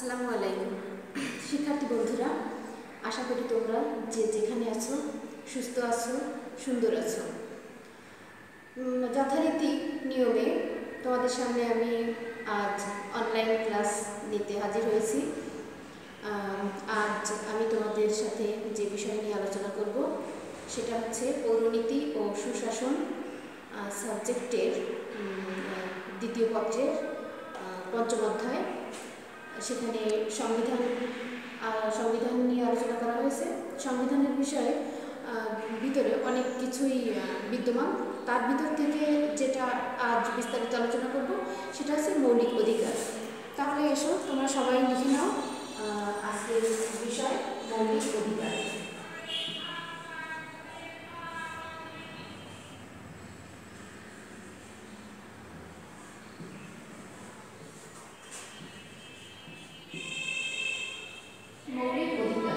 আসসালামু আলাইকুম শিক্ষার্থী বন্ধুরা, আশা করি তোমরা যে যেখানে আছো সুস্থ আছো, সুন্দর আছো। যথারীতি নিয়মে তোমাদের সামনে আমি আজ অনলাইন ক্লাস নিতে হাজির হয়েছি। আজ আমি তোমাদের সাথে যে বিষয় নিয়ে আলোচনা করব সেটা হচ্ছে পৌরনীতি ও সুশাসন সাবজেক্টের দ্বিতীয় পত্রের পঞ্চম অধ্যায়। সেখানে সংবিধান নিয়ে আলোচনা করা হয়েছে। সংবিধানের বিষয়ে ভিতরে অনেক কিছুই বিদ্যমান। তার ভিতর থেকে যেটা আজ বিস্তারিত আলোচনা করব সেটা হচ্ছে মৌলিক অধিকার। তাহলে এসো তোমরা সবাই লিখে নাও আজকের বিষয় মৌলিক অধিকার। মৌলিক অধিকার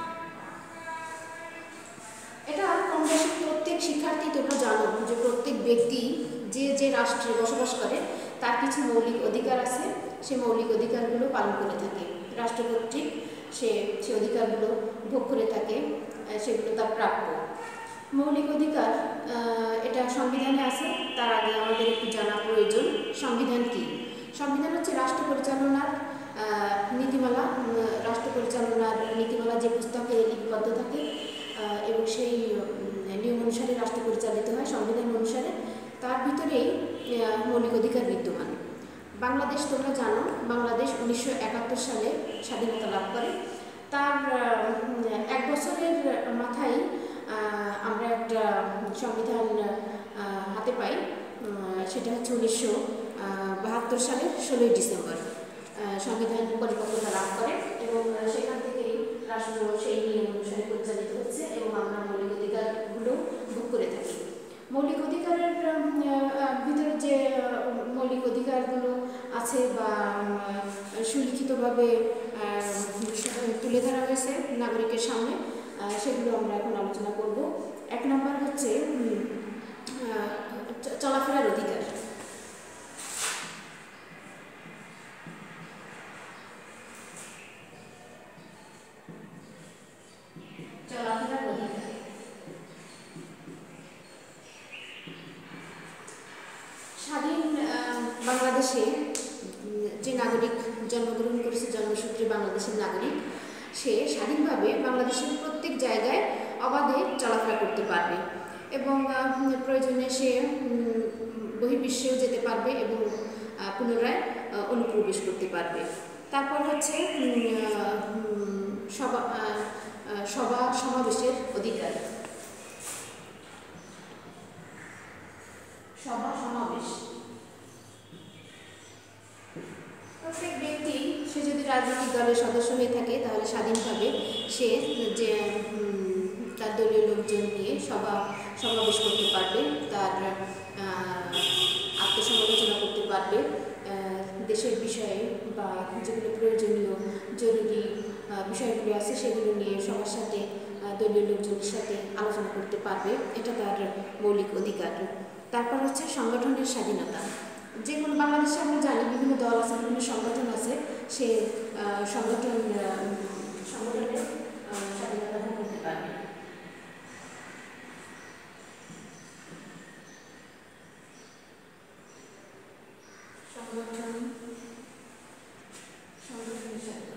এটা কম বেশি প্রত্যেক শিক্ষার্থী তোমরা জানো যে প্রত্যেক ব্যক্তি যে যে রাষ্ট্রে বসবাস করে তার কিছু মৌলিক অধিকার আছে। সে মৌলিক অধিকারগুলো পালন করে থাকে রাষ্ট্র কর্তৃক। সে অধিকারগুলো ভোগ করে থাকে, সেগুলো তার প্রাপ্য। মৌলিক অধিকার এটা সংবিধানে আছে। তার আগে আমাদের একটু জানা প্রয়োজন সংবিধান কি। সংবিধান হচ্ছে রাষ্ট্র পরিচালনার নীতিমালা। রাষ্ট্র পরিচালনার নীতিমালা যে পুস্তকে লিপিবদ্ধ থাকে এবং সেই নিয়ম অনুসারে রাষ্ট্র পরিচালিত হয় সংবিধান অনুসারে। তার ভিতরেই মৌলিক অধিকার বিদ্যমান। বাংলাদেশ তোমরা জানো, বাংলাদেশ 1971 সালে স্বাধীনতা লাভ করে। তার 1 বছরের মাথায় আমরা একটা সংবিধান হাতে পাই। সেটা হচ্ছে 1972 সালের 16ই ডিসেম্বর সংবিধান পরিপক্কতা লাভ করে এবং সেখান থেকেই রাষ্ট্র সেই নিয়ম অনুসারে পরিচালিত হচ্ছে এবং আমরা মৌলিক অধিকারগুলো ভোগ করে থাকি। মৌলিক অধিকারের ভিতরে যে মৌলিক অধিকারগুলো আছে বা সুলিখিতভাবে তুলে ধরা হয়েছে নাগরিকের সামনে, সেগুলো আমরা এখন আলোচনা করব। 1 নম্বর হচ্ছে চলাফেরার অধিকার। চলাফেরার অধিকার স্বাধীন বাংলাদেশে যে নাগরিক জন্মগ্রহণ করেছে, জন্মসূত্রে বাংলাদেশের নাগরিক, সে স্বাধীনভাবে বাংলাদেশের প্রত্যেক জায়গায় অবাধে চলাফেরা করতে পারবে এবং প্রয়োজনে সে বহির্বিশ্বেও যেতে পারবে এবং পুনরায় অনুপ্রবেশ করতে পারবে। তারপর হচ্ছে সভা সমাবেশের অধিকার। সভা সমাবেশ প্রত্যেক ব্যক্তি সে যদি রাজনৈতিক দলের সদস্য হয়ে থাকে তাহলে স্বাধীনভাবে সে যে তার দলীয় লোকজন নিয়ে সমাবেশ করতে পারবে, তার আত্মসমালোচনা করতে পারবে, দেশের বিষয়ে বা যেগুলো প্রয়োজনীয় জরুরি বিষয়গুলো আছে সেগুলো নিয়ে সবার সাথে দলীয় লোকজনের সাথে আলোচনা করতে পারবে। এটা তার মৌলিক অধিকার। তারপর হচ্ছে সংগঠনের স্বাধীনতা। যেগুলো বাংলাদেশে আমরা জানি বিভিন্ন দল আছে, বিভিন্ন সংগঠন আছে, সে সংগঠনের স্বাধীনতা ভোগ করতে পারবে। সংগঠনের স্বাধীনতা।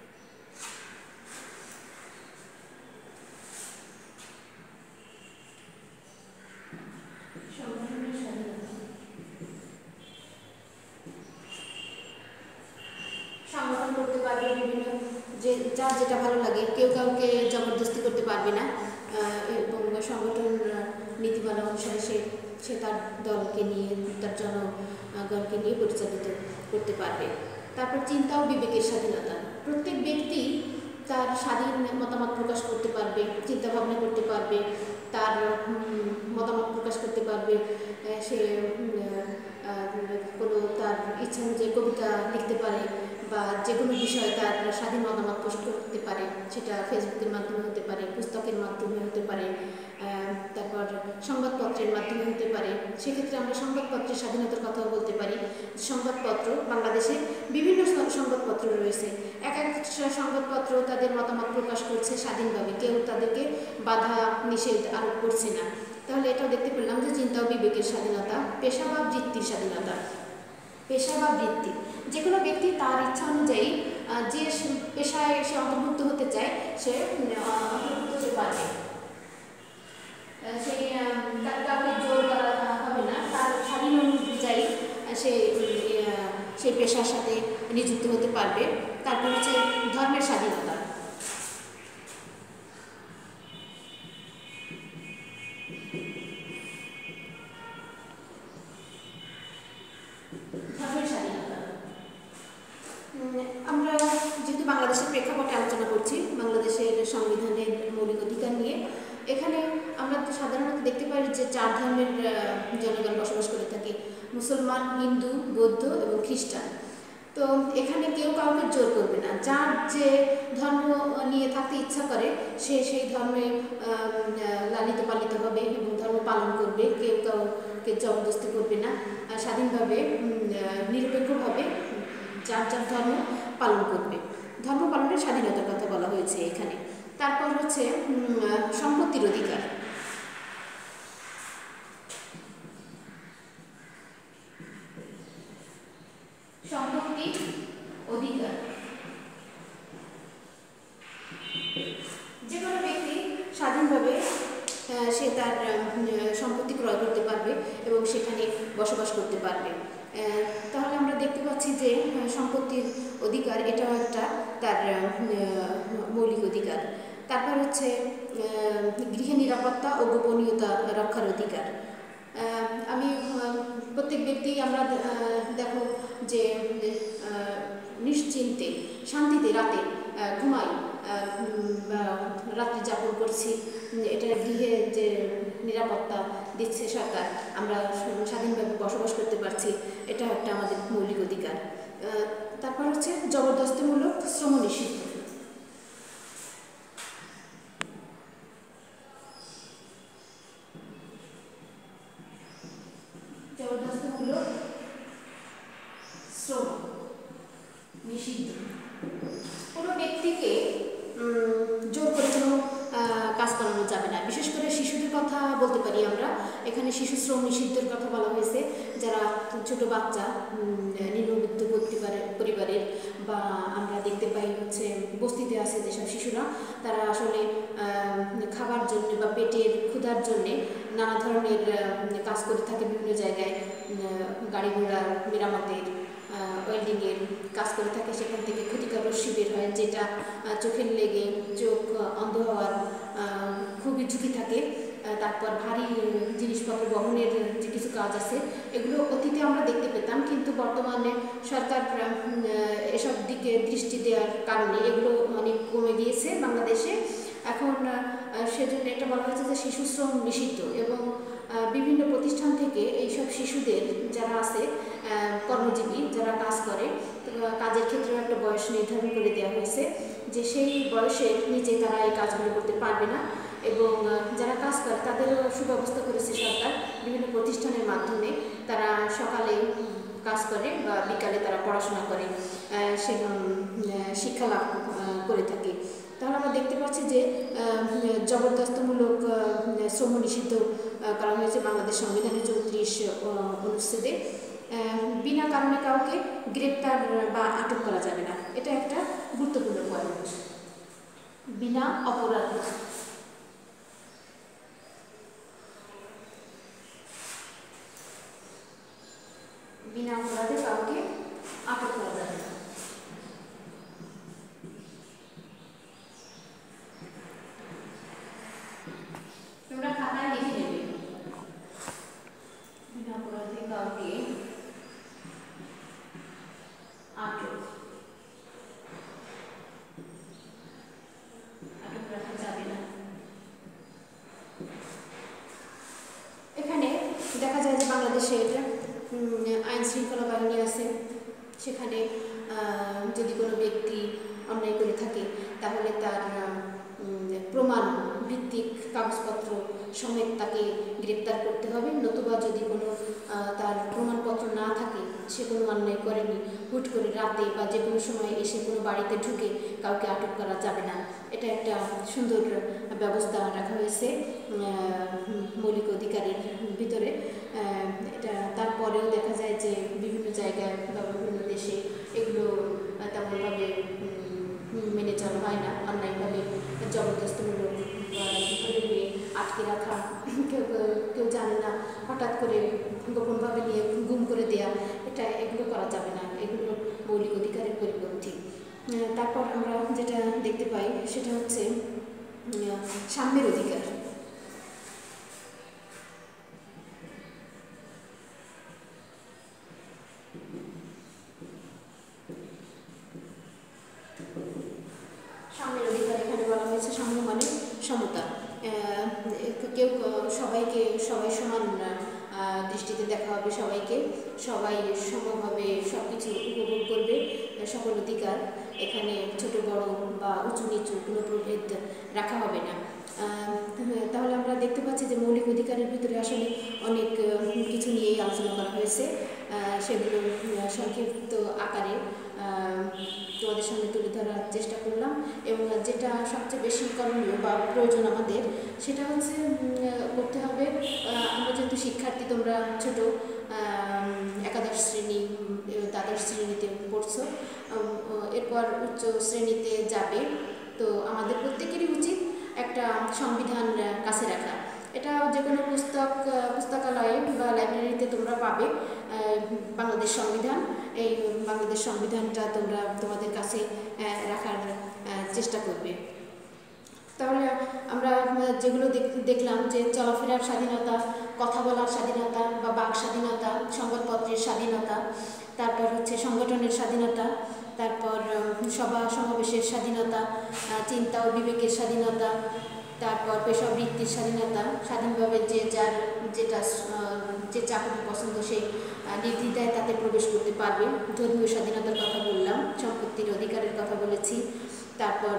সংগঠন করতে পারবে বিভিন্ন, যে যার যেটা ভালো লাগে, কেউ কাউকে জবরদস্তি করতে পারবে না এবং সংগঠন নীতিমালা অনুসারে সে তার দলকে নিয়ে, তার জনগণকে নিয়ে পরিচালিত করতে পারবে। তারপর চিন্তা ও বিবেকের স্বাধীনতা। প্রত্যেক ব্যক্তি তার স্বাধীন মতামত প্রকাশ করতে পারবে, চিন্তা ভাবনা করতে পারবে, তার মতামত প্রকাশ করতে পারবে। সে কোনো তার ইচ্ছা অনুযায়ী কবিতা লিখতে পারে বা যে কোনো বিষয়ে তার স্বাধীন মতামত পোস্ট করতে পারে, সেটা ফেসবুকের মাধ্যমে হতে পারে, পুস্তকের মাধ্যমে হতে পারে, তারপর সংবাদপত্রের মাধ্যমে হতে পারে। সেক্ষেত্রে আমরা সংবাদপত্রের স্বাধীনতার কথাও বলতে পারি। সংবাদপত্র বাংলাদেশে বিভিন্ন সংবাদপত্র রয়েছে, এক এক সংবাদপত্র তাদের মতামত প্রকাশ করছে স্বাধীনভাবে, কেউ তাদেরকে বাধা নিষেধ আরোপ করছে না। তাহলে এটাও দেখতে পেলাম যে চিন্তা ও বিবেকের স্বাধীনতা, পেশা বা বৃত্তির স্বাধীনতা। পেশা বা বৃত্তি, যে কোনো ব্যক্তি তার ইচ্ছা অনুযায়ী যে পেশায় সে অন্তর্ভুক্ত হতে চায় সে অন্তর্ভুক্ত হতে পারবে। সেই কাউকে জোর করা হবে না, তার স্বাধীন অনুযায়ী সে সেই পেশার সাথে নিযুক্ত হতে পারবে। তারপর হচ্ছে ধর্মের স্বাধীনতা। ধর্মের স্বাধীনতা আমরা যেহেতু বাংলাদেশের প্রেক্ষাপটে আলোচনা করছি, বাংলাদেশের সংবিধানের মৌলিক অধিকার নিয়ে, এখানে আমরা সাধারণত দেখতে পাই যে 4 ধর্মের জনগণ বসবাস করে থাকে: মুসলমান, হিন্দু, বৌদ্ধ এবং খ্রিস্টান। তো এখানে কেউ কাউকে জোর করবে না, যার যে ধর্ম নিয়ে থাকতে ইচ্ছা করে সে সেই ধর্মে লালিত পালিত হবে এবং ধর্ম পালন করবে। কেউ কাউকে জবরদস্তি করবে না, স্বাধীনভাবে নিরপেক্ষভাবে যার যার ধর্ম পালন করবে। ধর্ম পালনের স্বাধীনতার কথা বলা হয়েছে এখানে। তারপর হচ্ছে সম্পত্তির অধিকার। সম্পত্তির অধিকার, যে কোনো ব্যক্তি স্বাধীনভাবে সে তার সম্পত্তি ক্রয় করতে পারবে এবং সেখানে বসবাস করতে পারবে। তাহলে আমরা দেখতে পাচ্ছি যে সম্পত্তির অধিকার এটাও একটা তার মৌলিক অধিকার। তারপর হচ্ছে গৃহে নিরাপত্তা ও গোপনীয়তা রক্ষার অধিকার। আমি প্রত্যেক ব্যক্তি আমরা দেখো যে নিশ্চিন্তে শান্তিতে রাতে ঘুমাই, রাত্রি যাপন করছি, এটা গৃহে যে নিরাপত্তা দিচ্ছে সরকার, আমরা স্বাধীনভাবে বসবাস করতে পারছি, এটা একটা আমাদের মৌলিক অধিকার। তারপর হচ্ছে জবরদস্তিমূলক শ্রম নিষিদ্ধ। জবরদস্তিমূলক শ্রম নিষিদ্ধ, কোনো ব্যক্তিকে জোর করে কোনো কাজ করানো যাবে না। বিশেষ করে শিশুদের কথা বলতে পারি আমরা, এখানে শিশু শ্রম নিষিদ্ধের কথা বলা হয়েছে। যারা ছোট বাচ্চা, নিম্নবিত্ত পরিবারের, বা আমরা দেখতে পাই হচ্ছে বস্তিতে আছে যেসব শিশুরা, তারা আসলে খাবার জন্য বা পেটের ক্ষুধার জন্যে নানা ধরনের কাজ করে থাকে বিভিন্ন জায়গায়, গাড়ি ঘোড়া মেরামতের, ওয়েল্ডিংয়ের কাজ করে থাকে। সেখান থেকে ক্ষতিকর রশ্মি বের হয়, যেটা চোখের লেগে চোখ অন্ধ হওয়ার খুবই ঝুঁকি থাকে। তারপর ভারী জিনিসপত্র বহনের যে কিছু কাজ আছে, এগুলো অতীতে আমরা দেখতে পেতাম, কিন্তু বর্তমানে সরকার এসব দিকে দৃষ্টি দেওয়ার কারণে এগুলো অনেক কমে গিয়েছে বাংলাদেশে। এখন সেজন্য এটা বলা হয়েছে যে শিশু শ্রম নিষিদ্ধ, এবং বিভিন্ন প্রতিষ্ঠান থেকে এইসব শিশুদের যারা আছে কর্মজীবী যারা কাজ করে, কাজের ক্ষেত্রে একটা বয়স নির্ধারণ করে দেওয়া হয়েছে যে সেই বয়সের নিচে তারা এই কাজগুলো করতে পারবে না। এবং যারা কাজ করে তাদেরও সুব্যবস্থা করেছে সরকার বিভিন্ন প্রতিষ্ঠানের মাধ্যমে। তারা সকালে কাজ করে বা বিকালে তারা পড়াশোনা করে, সে শিক্ষা লাভ করে থাকে। তাহলে আমরা দেখতে পাচ্ছি যে জবরদস্তমূলক শ্রম নিষিদ্ধ করা হয়েছে বাংলাদেশ সংবিধানের 34 অনুচ্ছেদে। বিনা কারণে কাউকে গ্রেপ্তার বা আটক করা যাবে না, এটা একটা গুরুত্বপূর্ণ পয়েন্ট। বিনা অপরাধে, বিনা অপরাধে কাউকে আটক করা যাবে না। তোমরা খাতায় লিখে নেবে, বিনা অপরাধে কাউকে আটক রাখা যাবে না। এখানে দেখা যায় যে বাংলাদেশের আইন শৃঙ্খলা বাহিনী আছে, সেখানে যদি কোনো ব্যক্তি অন্যায় করে থাকে তাহলে তার প্রমাণ ভিত্তিক কাগজপত্র সমেত তাকে গ্রেপ্তার করতে হবে, নতুবা যদি কোনো তার প্রমাণপত্র না থাকে, সে কোনো অন্যায় করেনি, হুট করে রাতে বা যে কোনো সময় এসে কোনো বাড়িতে ঢুকে কাউকে আটক করা যাবে না। এটা একটা সুন্দর ব্যবস্থা রাখা হয়েছে মৌলিক অধিকারের ভিতরে। এটা তারপরেও দেখা যায় যে বিভিন্ন জায়গায় বা বিভিন্ন দেশে এগুলো তেমনভাবে মেনে চলা হয় না। অন্যায়ভাবে জবরদস্তমূলক ধরে নিয়ে আটকে রাখা, কেউ জানে না, হঠাৎ করে গোপনভাবে নিয়ে গুম করে দেয়া, এগুলো করা যাবে না। এগুলো মৌলিক অধিকারের পরিপন্থী। তারপর আমরা যেটা দেখতে পাই সেটা হচ্ছে সাম্যের অধিকার। সাম্যের অধিকার এখানে বলা হয়েছে, সাম্য মানে সমতা। কেউ সবাই সমান দৃষ্টিতে দেখা হবে, সবাই সমভাবে সব কিছু উপভোগ করবে, সকল অধিকার। এখানে ছোট বড় বা উঁচু নিচু কোনো প্রভেদ রাখা হবে না। তাহলে আমরা দেখতে পাচ্ছি যে মৌলিক অধিকারের ভিতরে আসলে অনেক কিছু নিয়েই আলোচনা করা হয়েছে। সেগুলো সংক্ষিপ্ত আকারে তোমাদের সামনে তুলে ধরার চেষ্টা করলাম। এবং যেটা সবচেয়ে বেশি করণীয় বা প্রয়োজন আমাদের, সেটা হচ্ছে করতে হবে, আমরা যেহেতু শিক্ষার্থী, তোমরা ছোট একাদশ শ্রেণী দ্বাদশ শ্রেণীতে পড়ছো, এরপর উচ্চ শ্রেণীতে যাবে, তো আমাদের প্রত্যেকেরই উচিত একটা সংবিধান কাছে রাখা। এটা যে কোনো পুস্তকালয়ে বা লাইব্রেরিতে তোমরা পাবে বাংলাদেশ সংবিধান। এই বাংলাদেশ সংবিধানটা তোমরা তোমাদের কাছে রাখার চেষ্টা করবে। তাহলে আমরা যেগুলো দেখলাম যে চলাফেরার স্বাধীনতা, কথা বলার স্বাধীনতা বা বাক স্বাধীনতা, সংবাদপত্রের স্বাধীনতা, তারপর হচ্ছে সংগঠনের স্বাধীনতা, তারপর সভা সমাবেশের স্বাধীনতা, চিন্তা ও বিবেকের স্বাধীনতা, তারপর পেশাবৃত্তির স্বাধীনতা, স্বাধীনভাবে যে চাকরি পছন্দ সে নির্দ্বিধায় তাতে প্রবেশ করতে পারবে। ধর্মীয় স্বাধীনতার কথা বললাম, সম্পত্তির অধিকারের কথা বলেছি, তারপর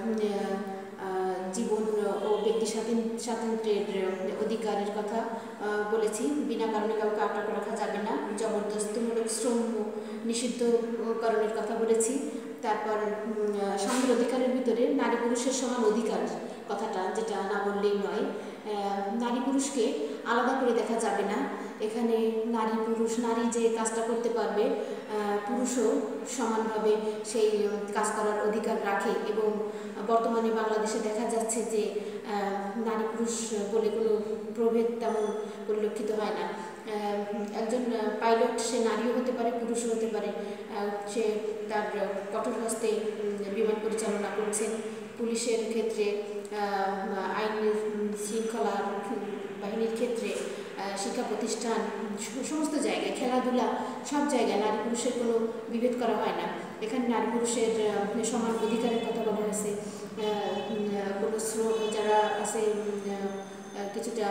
জীবন ও ব্যক্তি স্বাতন্ত্র্যের অধিকারের কথা বলেছি। বিনা কারণে কাউকে আটক রাখা যাবে না। জবরদস্তমূলক শ্রম নিষিদ্ধকরণের কথা বলেছি। তারপর সাম্যের অধিকারের ভিতরে নারী পুরুষের সমান অধিকার কথাটা, যেটা না বললেই নয়। নারী পুরুষকে আলাদা করে দেখা যাবে না। এখানে নারী যে কাজটা করতে পারবে, পুরুষও সমানভাবে সেই কাজ করার অধিকার রাখে। এবং বর্তমানে বাংলাদেশে দেখা যাচ্ছে যে নারী পুরুষ বলে কোনো প্রভেদ তেমন পরিলক্ষিত হয় না। একজন পাইলট সে নারীও হতে পারে, পুরুষও হতে পারে। সে তার কঠোর হস্তে বিমান পরিচালনা করছেন। পুলিশের ক্ষেত্রে, আইন শৃঙ্খলা বাহিনীর ক্ষেত্রে, শিক্ষা প্রতিষ্ঠান, সমস্ত জায়গায়, খেলাধুলা, সব জায়গায় নারী পুরুষের কোনো বিভেদ করা হয় না। এখানে নারী পুরুষের সমান অধিকারের কথা বলা হয়েছে। কোনো যারা আছে কিছুটা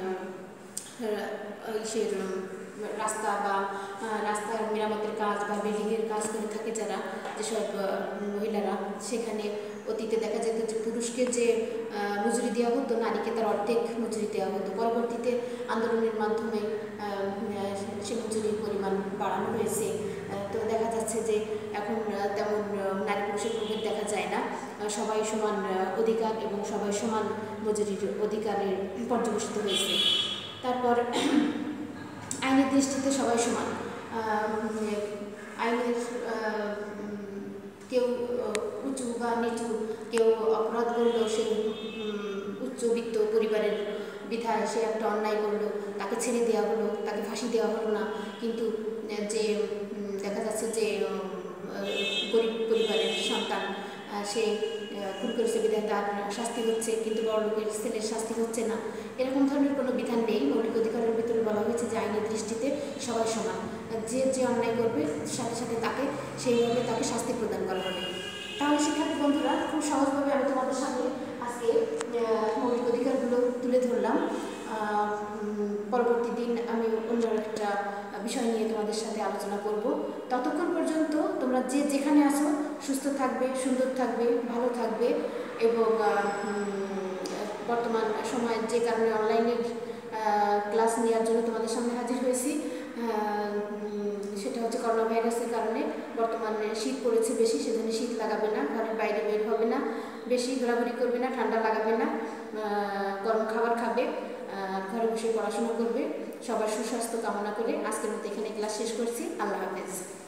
রাস্তার মেরামতের কাজ বা বিল্ডিংয়ের কাজ করে থাকে যারা, যেসব মহিলারা, সেখানে অতীতে দেখা যেত যে পুরুষকে যে মজুরি দেওয়া হতো, নারীকে তার অর্ধেক মজুরি দেওয়া হতো। পরবর্তীতে আন্দোলনের মাধ্যমে সে মজুরির পরিমাণ বাড়ানো হয়েছে। তো দেখা যাচ্ছে যে এখন তেমন নারী পুরুষের প্রভেদ দেখা যায় না। সবাই সমান অধিকার এবং সবাই সমান মজুরির অধিকারের পর্যবেসিত হয়েছে। তারপর আইনের দৃষ্টিতে সবাই সমান। আইনের কেউ উঁচু বা নিচু, কেউ অপরাধ করলেও সে উচ্চবিত্ত পরিবারের বিধায় সে একটা অন্যায় করলো, তাকে ছেড়ে দেওয়া হলো, তাকে ফাঁসি দেওয়া হলো না। কিন্তু যে দেখা যাচ্ছে যে গরিব পরিবারের সন্তান, সে খুন করেছে বিধায় তার শাস্তি হচ্ছে, কিন্তু বড়লোকের ছেলের শাস্তি হচ্ছে না। এরকম ধরনের কোনো বিধান নেই। মৌলিক অধিকারের ভিতরে বলা হয়েছে যে আইনের দৃষ্টিতে সবাই সমান। যে অন্যায় করবে সাথে সাথে সেইভাবে তাকে শাস্তি প্রদান করা হবে। তাহলে শিক্ষার্থী বন্ধুরা, খুব সহজভাবে আমি তোমাদের সামনে আজকে মৌলিক অধিকারগুলো তুলে ধরলাম। পরবর্তী দিন আমি অন্য একটা বিষয় নিয়ে তোমাদের সাথে আলোচনা করব। ততক্ষণ পর্যন্ত তোমরা যে যেখানে আসো সুস্থ থাকবে, সুন্দর থাকবে, ভালো থাকবে। এবং বর্তমান সময়ে যে কারণে অনলাইনে ক্লাস নেওয়ার জন্য তোমাদের সামনে হাজির হয়েছি, সেটা হচ্ছে করোনা ভাইরাসের কারণে। বর্তমানে শীত পড়েছে বেশি, সেজন্য শীত লাগাবে না, ঘরের বাইরে বের হবে না, বেশি ঘোরাঘুরি করবে না, ঠান্ডা লাগাবে না, গরম খাবার খাবে, ঘরে বসে পড়াশোনা করবে। সবার সুস্বাস্থ্য কামনা করে আজকের মতো এখানে ক্লাস শেষ করছি। আল্লাহ হাফেজ।